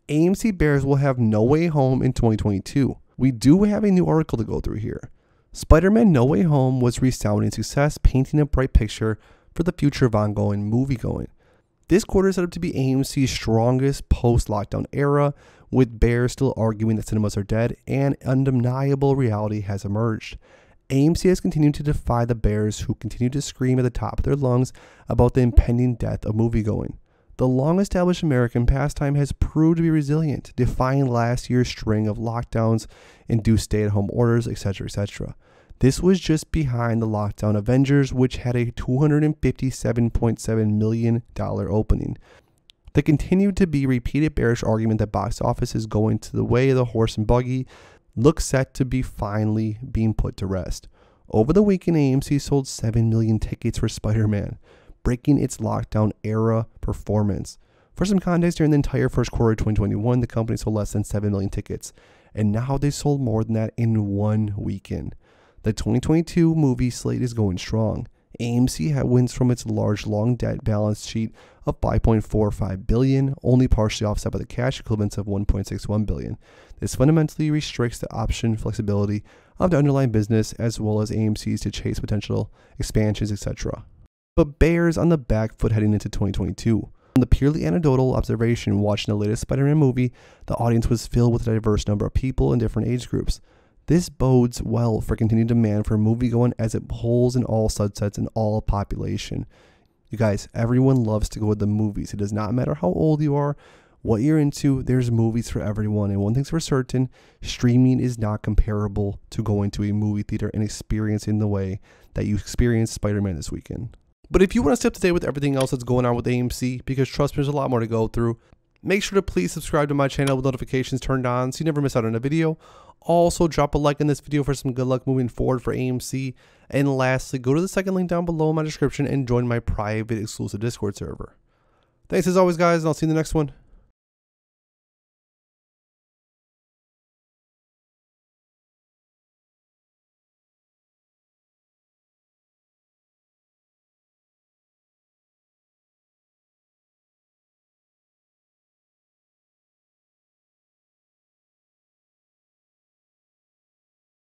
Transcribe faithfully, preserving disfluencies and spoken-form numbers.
A M C Bears will have No Way Home in twenty twenty-two. We do have a new article to go through here. Spider-Man No Way Home was resounding success, painting a bright picture for the future of ongoing moviegoing. This quarter is set up to be A M C's strongest post-lockdown era, with Bears still arguing that cinemas are dead and undeniable reality has emerged. A M C has continued to defy the Bears, who continue to scream at the top of their lungs about the impending death of moviegoing. The long-established American pastime has proved to be resilient, defying last year's string of lockdowns, induced stay-at-home orders, et cetera, et cetera. This was just behind the lockdown Avengers, which had a two hundred fifty-seven point seven million dollars opening. The continued to be repeated bearish argument that box office is going to the way of the horse and buggy looks set to be finally being put to rest. Over the weekend, A M C sold seven million tickets for Spider-Man, breaking its lockdown era performance. For some context, during the entire first quarter of twenty twenty-one, the company sold less than seven million tickets, and now they sold more than that in one weekend. The twenty twenty-two movie slate is going strong. A M C wins from its large long debt balance sheet of five point four five billion dollars, only partially offset by the cash equivalents of one point six one billion dollars. This fundamentally restricts the option flexibility of the underlying business, as well as A M C's to chase potential expansions, et cetera. But Bears on the back foot heading into twenty twenty-two. From the purely anecdotal observation watching the latest Spider-Man movie, the audience was filled with a diverse number of people in different age groups. This bodes well for continued demand for moviegoing, as it pulls in all subsets and all population. You guys, everyone loves to go to the movies. It does not matter how old you are, what you're into, there's movies for everyone. And one thing's for certain, streaming is not comparable to going to a movie theater and experiencing the way that you experienced Spider-Man this weekend. But if you want to stay up to date with everything else that's going on with A M C, because trust me, there's a lot more to go through, make sure to please subscribe to my channel with notifications turned on so you never miss out on a video. Also, drop a like in this video for some good luck moving forward for A M C. And lastly, go to the second link down below in my description and join my private exclusive Discord server. Thanks as always, guys, and I'll see you in the next one.